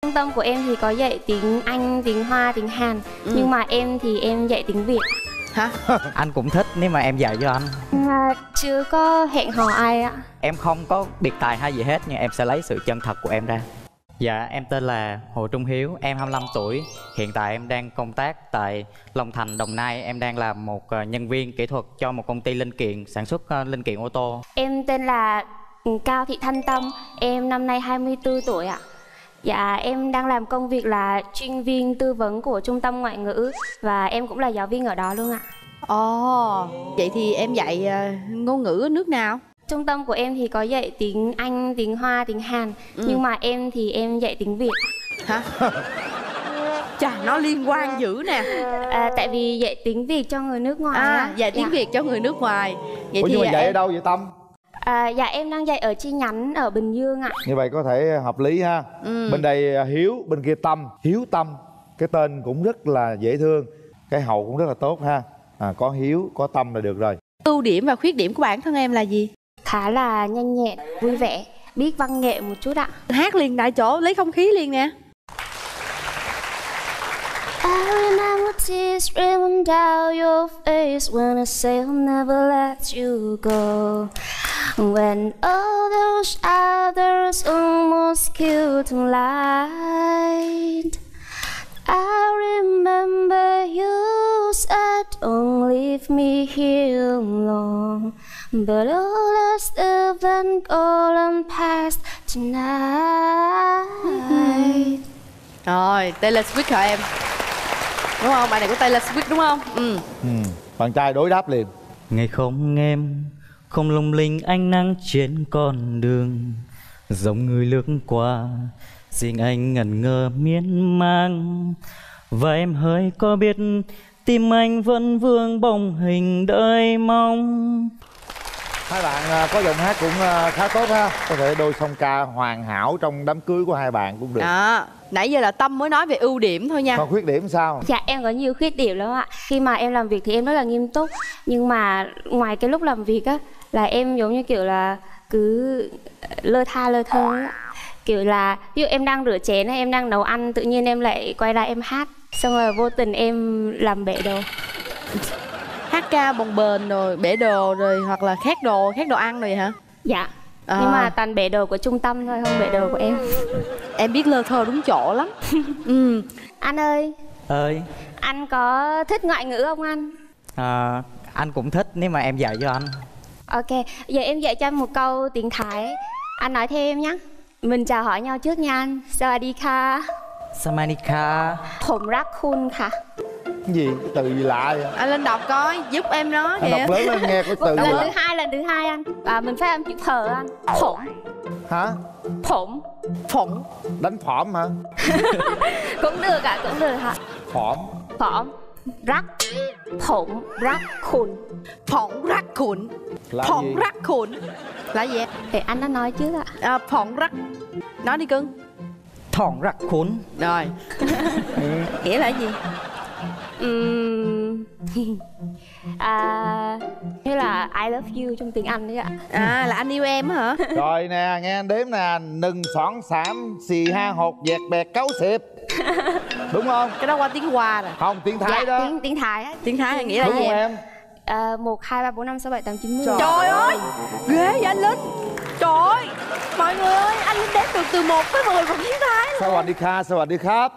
Trung tâm của em thì có dạy tiếng Anh, tiếng Hoa, tiếng Hàn. Nhưng mà em thì em dạy tiếng Việt. Hả? Anh cũng thích nếu mà em dạy cho anh. Mà chưa có hẹn hò ai ạ. Em không có biệt tài hay gì hết, nhưng em sẽ lấy sự chân thật của em ra. Dạ, em tên là Hồ Trung Hiếu, em 25 tuổi. Hiện tại em đang công tác tại Long Thành, Đồng Nai. Em đang là một nhân viên kỹ thuật cho một công ty linh kiện, sản xuất linh kiện ô tô. Em tên là Cao Thị Thanh Tâm, em năm nay 24 tuổi ạ. Dạ, em đang làm công việc là chuyên viên tư vấn của trung tâm ngoại ngữ. Và em cũng là giáo viên ở đó luôn ạ. Ồ, vậy thì em dạy ngôn ngữ ở nước nào? Trung tâm của em thì có dạy tiếng Anh, tiếng Hoa, tiếng Hàn. Nhưng mà em thì em dạy tiếng Việt. Hả? Chà, nó liên quan dữ nè. Tại vì dạy tiếng Việt cho người nước ngoài. Dạy tiếng Việt cho người nước ngoài. Vậy Ủa, thì nhưng mà dạy ở đâu vậy Tâm? Dạ em đang dạy ở chi nhánh ở Bình Dương ạ. Như vậy có thể hợp lý ha. Bên đây Hiếu, bên kia Tâm. Hiếu Tâm, cái tên cũng rất là dễ thương, cái hậu cũng rất là tốt ha. Có Hiếu, có Tâm là được rồi. Ưu điểm và khuyết điểm của bản thân em là gì? Khá là nhanh nhẹn, vui vẻ, biết văn nghệ một chút ạ. Hát liền tại chỗ, lấy không khí liền nè. I remember tears streaming down your face when I say I'll never let you go. When all those others almost killed in light, I remember you said don't leave me here alone, but all that's still been gone past tonight. Rồi, Taylor Swift hả em? Đúng không? Bạn này của Taylor Swift đúng không? Bạn trai đối đáp liền. Ngày không em, không lung linh ánh nắng trên con đường, dòng người lướt qua, riêng anh ngẩn ngơ miên man. Và em hơi có biết tim anh vẫn vương bóng hình đợi mong. Hai bạn có giọng hát cũng khá tốt ha. Có thể đôi song ca hoàn hảo trong đám cưới của hai bạn cũng được. Nãy giờ là Tâm mới nói về ưu điểm thôi nha. Còn khuyết điểm sao? Dạ em có nhiều khuyết điểm lắm ạ. Khi mà em làm việc thì em rất là nghiêm túc. Nhưng mà ngoài cái lúc làm việc á, là em giống như kiểu là cứ lơ tha lơ thơ á. Kiểu là ví dụ em đang rửa chén hay em đang nấu ăn, tự nhiên em lại quay ra em hát, xong rồi vô tình em làm bể đồ. Hát ca bồng bềnh rồi bể đồ rồi, hoặc là khét đồ ăn rồi hả? Dạ. Nhưng mà toàn bể đồ của trung tâm thôi, không bể đồ của em. Em biết lơ thơ đúng chỗ lắm. Anh ơi. Anh có thích ngoại ngữ không anh? Anh cũng thích nếu mà em dạy cho anh. Ok, giờ em dạy cho anh một câu tiếng Thái. Anh nói theo em nhé. Mình chào hỏi nhau trước nha anh. Sawadika. Samanika. ผมรักคุณค่ะ. Cái gì? Cái từ gì lạ vậy? Anh lên đọc coi, giúp em nói anh kìa. đọc lớn lên nghe cái từ. Lần thứ hai anh. Mình phát âm chữ phở anh. Phổng. Hả? Phổng. Phổng. Đánh phỏm hả? Cũng được ạ, cũng được ạ. Phỏm. Phỏm. Rắc. Phổng rắc khùn. Phỏng rắc khùn. Phỏng rắc khùn là gì em? Để anh đã nói trước ạ. Phỏng rắc. Nói đi cưng. Thỏng rắc khốn. Rồi. Nghĩa là gì? Như là I love you trong tiếng Anh đấy ạ. Là anh yêu em hả? Rồi nè, nghe anh đếm nè. Nừng xoảng xảm, xì ha hột, dẹt bẹt, cấu xịp. Đúng không? Cái đó qua tiếng Hoa rồi. Không, tiếng Thái đó. Tiếng Thái á. Tiếng Thái nghĩa là đúng gì em? 1, 2, 3, 4, 5, 6, 7, 8, 9, 10. Trời ơi, ghê vậy anh Linh. Trời ơi, mọi người ơi, anh Linh đếm được từ 1 tới 10 bằng tiếng Thái luôn. Sawadika, sawadika.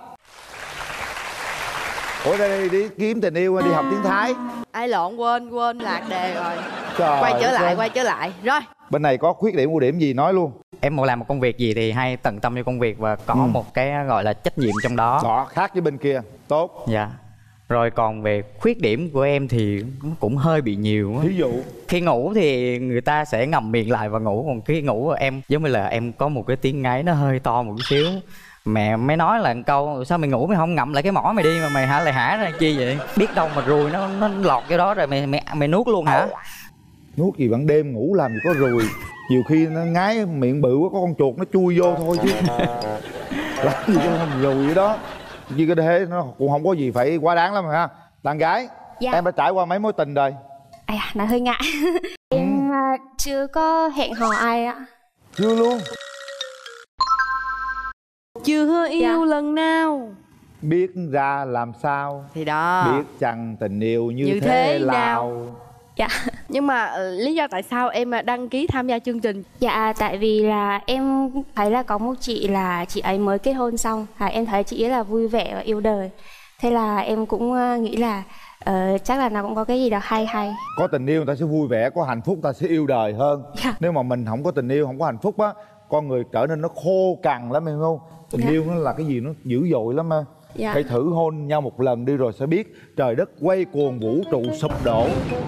Ủa đây đi kiếm tình yêu đi học tiếng Thái. Ai lộn, quên lạc đề rồi. Trời Quay trở lại. Rồi. Bên này có khuyết điểm ưu điểm gì nói luôn. Em muốn làm một công việc gì thì hay tận tâm cho công việc và có một cái gọi là trách nhiệm trong đó. Đó, khác với bên kia. Tốt. Dạ. Rồi còn về khuyết điểm của em thì cũng hơi bị nhiều. Ví dụ khi ngủ thì người ta sẽ ngậm miệng lại và ngủ, còn khi ngủ em giống như là em có một cái tiếng ngáy nó hơi to một chút xíu. Mẹ mới nói là một câu sao mày ngủ mày không ngậm lại cái mỏ mày đi mà mày lại hả ra chi vậy? Biết đâu mà ruồi nó lọt vô đó rồi mày nuốt luôn hả? Nuốt gì ban đêm ngủ làm gì có ruồi. Nhiều khi nó ngái miệng bự quá có con chuột nó chui vô thôi chứ. Làm gì có không ruồi vậy đó. Như cái thế nó cũng không có gì phải quá đáng lắm ha. Bạn gái, em đã trải qua mấy mối tình rồi? Nói hơi ngại. Em chưa có hẹn hò ai ạ. Chưa luôn? Chưa yêu Dạ. lần nào. Biết ra làm sao, Thì đó. biết chăng tình yêu như Như thế thế nào. Dạ. Nhưng mà lý do tại sao em đăng ký tham gia chương trình? Dạ, tại vì là em thấy là có một chị là chị ấy mới kết hôn xong, em thấy chị ấy là vui vẻ và yêu đời. Thế là em cũng nghĩ là chắc là nó cũng có cái gì đó hay hay. Có tình yêu người ta sẽ vui vẻ, có hạnh phúc ta sẽ yêu đời hơn. Dạ. Nếu mà mình không có tình yêu, không có hạnh phúc á, con người trở nên nó khô cằn lắm, em hiểu không? Tình Dạ. yêu nó là cái gì nó dữ dội lắm mà. Dạ. Hãy thử hôn nhau một lần đi rồi sẽ biết trời đất quay cuồng, vũ trụ sụp đổ.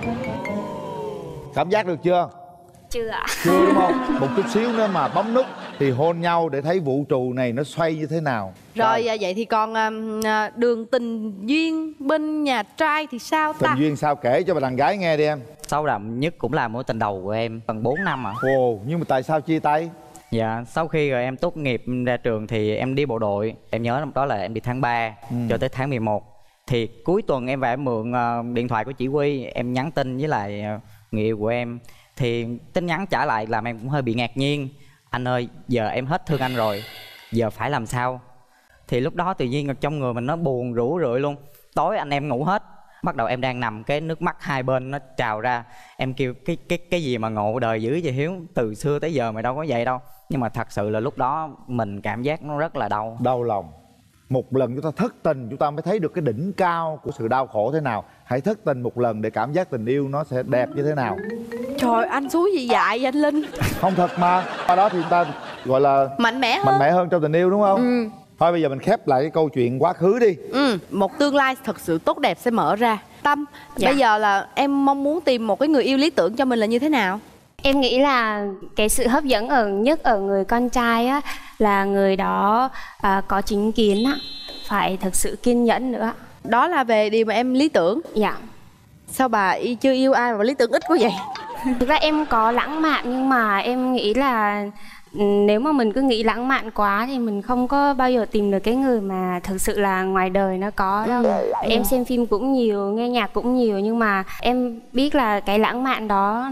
Cảm giác được chưa? Chưa ạ? Chưa đúng không? Một chút xíu nữa mà bấm nút thì hôn nhau để thấy vũ trụ này nó xoay như thế nào. Rồi vậy thì còn đường tình duyên bên nhà trai thì sao Tình ta? duyên sao, kể cho bà đàn gái nghe đi em. Sâu đậm nhất cũng là mối tình đầu của em, gần 4 năm ạ. Ồ, nhưng mà tại sao chia tay? Dạ, sau khi rồi em tốt nghiệp ra trường thì em đi bộ đội. Em nhớ năm đó là em đi tháng 3 cho tới tháng 11. Thì cuối tuần em về em mượn điện thoại của chị Quy. Em nhắn tin với lại người yêu của em. Thì tin nhắn trả lại làm em cũng hơi bị ngạc nhiên. Anh ơi, giờ em hết thương anh rồi, giờ phải làm sao? Thì lúc đó tự nhiên trong người mình nó buồn rũ rượi luôn. Tối anh em ngủ hết, bắt đầu em đang nằm, cái nước mắt hai bên nó trào ra. Em kêu cái gì mà ngộ đời dữ vậy Hiếu, từ xưa tới giờ mày đâu có vậy đâu. Nhưng mà thật sự là lúc đó mình cảm giác nó rất là đau. Đau lòng. Một lần chúng ta thất tình, chúng ta mới thấy được cái đỉnh cao của sự đau khổ thế nào. Hãy thất tình một lần để cảm giác tình yêu nó sẽ đẹp như thế nào. Trời, anh suối gì dại vậy anh Linh? Không thật mà. Qua đó thì chúng ta gọi là Mạnh mẽ hơn. mạnh mẽ hơn trong tình yêu, đúng không? Thôi bây giờ mình khép lại cái câu chuyện quá khứ đi. Một tương lai thật sự tốt đẹp sẽ mở ra. Tâm, Dạ. bây giờ là em mong muốn tìm một cái người yêu lý tưởng cho mình là như thế nào? Em nghĩ là cái sự hấp dẫn nhất ở người con trai á, là người đó có chính kiến á, phải thực sự kiên nhẫn nữa. Đó là về điều mà em lý tưởng. Dạ. Sao bà chưa yêu ai mà lý tưởng ít quá vậy? Thực ra em có lãng mạn, nhưng mà em nghĩ là nếu mà mình cứ nghĩ lãng mạn quá thì mình không có bao giờ tìm được cái người mà thực sự là ngoài đời nó có đâu. Em xem phim cũng nhiều, nghe nhạc cũng nhiều, nhưng mà em biết là cái lãng mạn đó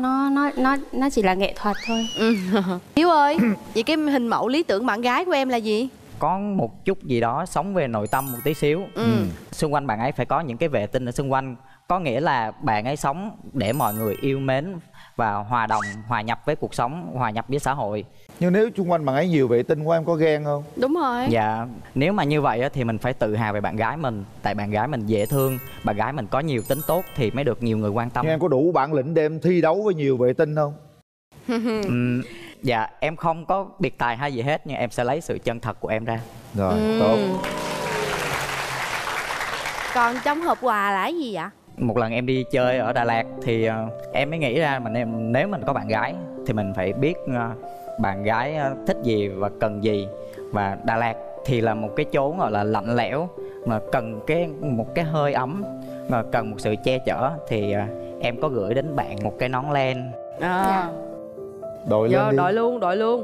nó chỉ là nghệ thuật thôi. Hiếu ơi, vậy cái hình mẫu lý tưởng bạn gái của em là gì? Có một chút gì đó sống về nội tâm một tí xíu. Xung quanh bạn ấy phải có những cái vệ tinh ở xung quanh. Có nghĩa là bạn ấy sống để mọi người yêu mến và hòa nhập với cuộc sống, hòa nhập với xã hội. Nhưng nếu xung quanh bạn ấy nhiều vệ tinh quá, em có ghen không? Đúng rồi. Dạ, nếu mà như vậy á, thì mình phải tự hào về bạn gái mình. Tại bạn gái mình dễ thương, bạn gái mình có nhiều tính tốt thì mới được nhiều người quan tâm. Nhưng em có đủ bản lĩnh để em thi đấu với nhiều vệ tinh không? Dạ, em không có biệt tài hay gì hết, nhưng em sẽ lấy sự chân thật của em ra. Rồi, tốt. Còn trong hộp quà là cái gì vậy? Một lần em đi chơi ở Đà Lạt thì em mới nghĩ ra nếu mình có bạn gái thì mình phải biết bạn gái thích gì và cần gì. Và Đà Lạt thì là một cái chốn gọi là lạnh lẽo, mà cần một cái hơi ấm, mà cần một sự che chở, thì em có gửi đến bạn một cái nón len. À. Đội lên Giờ đi. đội luôn.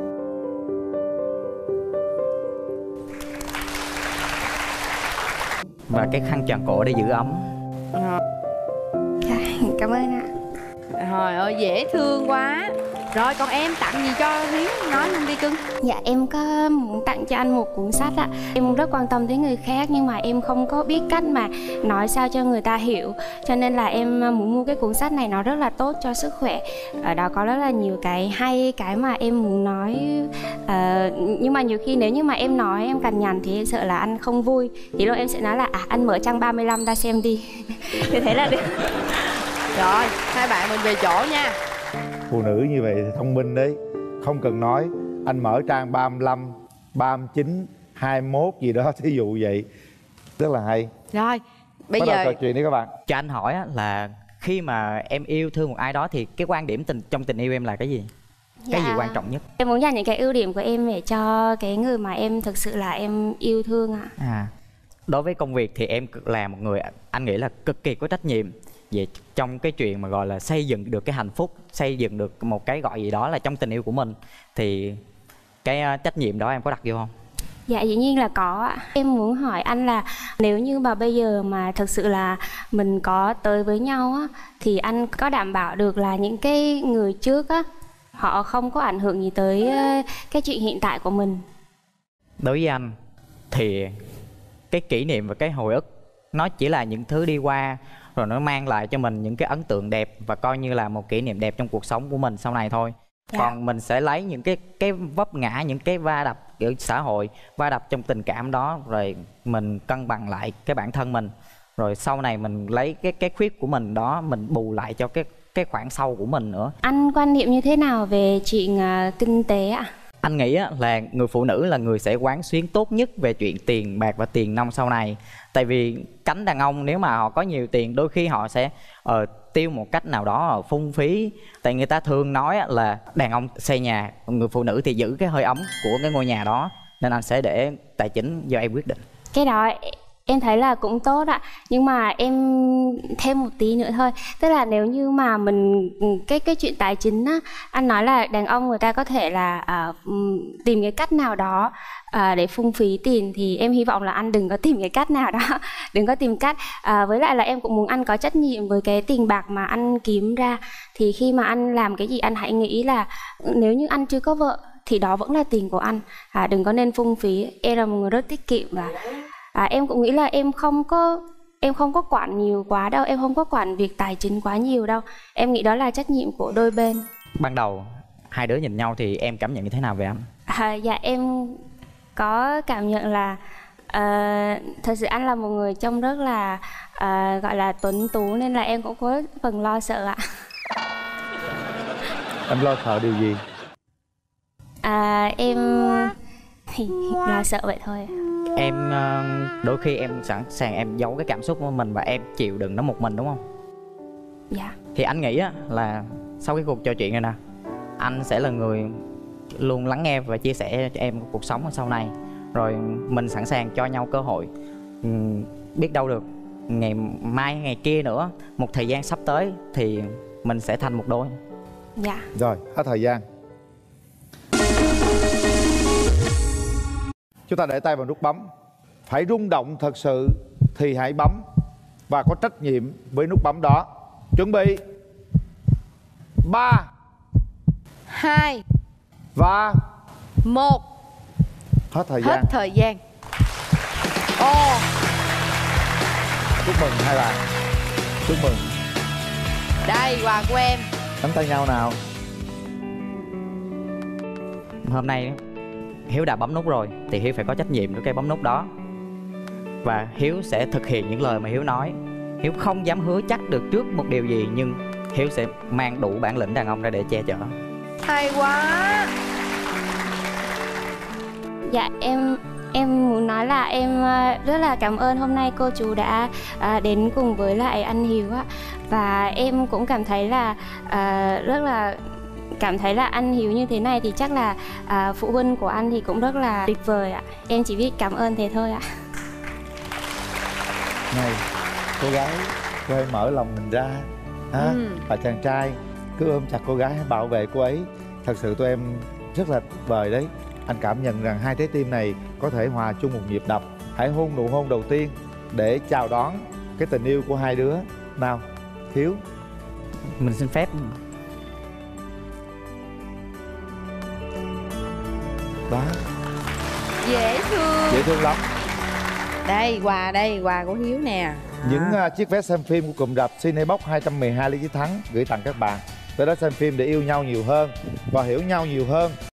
Và cái khăn choàng cổ để giữ ấm. Cảm ơn ạ. Trời ơi, dễ thương quá. Rồi còn em tặng gì cho Hiếu, nói luôn đi cưng. Dạ, em có muốn tặng cho anh một cuốn sách ạ. Em rất quan tâm tới người khác, nhưng mà em không có biết cách mà nói sao cho người ta hiểu. Cho nên là em muốn mua cái cuốn sách này, nó rất là tốt cho sức khỏe. Ở đó có rất là nhiều cái hay, cái mà em muốn nói. Nhưng mà nhiều khi nếu như mà em nói em cằn nhằn thì em sợ là anh không vui. Thì lúc em sẽ nói là anh mở trang 35 ra xem đi. Như thế là được. Rồi, hai bạn mình về chỗ nha. Phụ nữ như vậy thì thông minh đấy. Không cần nói, anh mở trang 35, 39, 21 gì đó, thí dụ vậy. Rất là hay. Rồi, bây Bắt đầu giờ trò chuyện đi các bạn. Cho anh hỏi á, là khi mà em yêu thương một ai đó thì cái quan điểm trong tình yêu em là cái gì? Cái gì Dạ. quan trọng nhất? Em muốn dành những cái ưu điểm của em để cho cái người mà em thực sự là em yêu thương ạ. Đối với công việc thì em là một người anh nghĩ là cực kỳ có trách nhiệm về trong cái chuyện mà gọi là xây dựng được cái hạnh phúc, xây dựng được một cái gọi gì đó là trong tình yêu của mình. Thì cái trách nhiệm đó em có đặt vô không? Dạ, dĩ nhiên là có ạ. Em muốn hỏi anh là nếu như mà bây giờ mà thực sự là mình có tới với nhau á, thì anh có đảm bảo được là những cái người trước á, họ không có ảnh hưởng gì tới cái chuyện hiện tại của mình? Đối với anh thì cái kỷ niệm và cái hồi ức nó chỉ là những thứ đi qua, rồi nó mang lại cho mình những cái ấn tượng đẹp và coi như là một kỷ niệm đẹp trong cuộc sống của mình sau này thôi. Còn mình sẽ lấy những cái vấp ngã, những cái va đập kiểu xã hội, va đập trong tình cảm đó, rồi mình cân bằng lại cái bản thân mình, rồi sau này mình lấy cái khuyết của mình đó mình bù lại cho cái khoảng sau của mình nữa. Anh quan niệm như thế nào về chuyện kinh tế ạ? Anh nghĩ là người phụ nữ là người sẽ quán xuyến tốt nhất về chuyện tiền bạc và tiền nong sau này. Tại vì cánh đàn ông nếu mà họ có nhiều tiền, đôi khi họ sẽ tiêu một cách nào đó phung phí. Tại người ta thường nói là đàn ông xây nhà, người phụ nữ thì giữ cái hơi ấm của cái ngôi nhà đó. Nên anh sẽ để tài chính do em quyết định. Cái đó em thấy là cũng tốt ạ. Nhưng mà em thêm một tí nữa thôi. Tức là nếu như mà mình cái chuyện tài chính á, anh nói là đàn ông người ta có thể là tìm cái cách nào đó để phung phí tiền, thì em hy vọng là anh đừng có tìm cái cách nào đó. Đừng có tìm cách. Với lại là em cũng muốn anh có trách nhiệm với cái tiền bạc mà anh kiếm ra. Thì khi mà anh làm cái gì anh hãy nghĩ là nếu như anh chưa có vợ thì đó vẫn là tiền của anh. Đừng có nên phung phí. Em là một người rất tiết kiệm và em cũng nghĩ là em không có quản nhiều quá đâu, em không có quản việc tài chính quá nhiều đâu. Em nghĩ đó là trách nhiệm của đôi bên. Ban đầu hai đứa nhìn nhau thì em cảm nhận như thế nào về anh? Dạ em có cảm nhận là thật sự anh là một người trông rất là gọi là tuấn tú, nên là em cũng có phần lo sợ ạ. Em lo sợ điều gì? Em thì lo sợ vậy thôi. Em đôi khi em sẵn sàng em giấu cái cảm xúc của mình và em chịu đựng nó một mình, đúng không? Dạ. Thì anh nghĩ là sau cái cuộc trò chuyện này nè, anh sẽ là người luôn lắng nghe và chia sẻ cho em cuộc sống sau này. Rồi mình sẵn sàng cho nhau cơ hội. Biết đâu được ngày mai ngày kia nữa, một thời gian sắp tới thì mình sẽ thành một đôi. Dạ. Rồi, hết thời gian. Chúng ta để tay vào nút bấm. Phải rung động thật sự thì hãy bấm, và có trách nhiệm với nút bấm đó. Chuẩn bị 3 2 và 1. hết thời Hết gian. thời gian. Chúc mừng hai bạn. Chúc mừng. Đây quà của em. Nắm tay nhau nào. Hôm nay Hiếu đã bấm nút rồi thì Hiếu phải có trách nhiệm với cái bấm nút đó. Và Hiếu sẽ thực hiện những lời mà Hiếu nói. Hiếu không dám hứa chắc được trước một điều gì, nhưng Hiếu sẽ mang đủ bản lĩnh đàn ông ra để che chở. Hay quá. Dạ em muốn nói là em rất là cảm ơn hôm nay cô chú đã đến cùng với lại anh Hiếu á. Và em cũng cảm thấy là rất là cảm thấy là anh Hiếu như thế này thì chắc là phụ huynh của anh thì cũng rất là tuyệt vời ạ. Em chỉ biết cảm ơn thế thôi ạ. Này, cô gái, cô hãy mở lòng mình ra ha. Và chàng trai cứ ôm chặt cô gái, hãy bảo vệ cô ấy. Thật sự tụi em rất là tuyệt vời đấy. Anh cảm nhận rằng hai trái tim này có thể hòa chung một nhịp đập. Hãy hôn nụ hôn đầu tiên để chào đón cái tình yêu của hai đứa. Nào, Hiếu. Mình xin phép. Đó, Dễ thương. dễ thương lắm. Đây, quà của Hiếu nè. Những chiếc vé xem phim của cụm rạp Cinebox 212 Lý Chí Thắng gửi tặng các bạn. Tới đó xem phim để yêu nhau nhiều hơn và hiểu nhau nhiều hơn.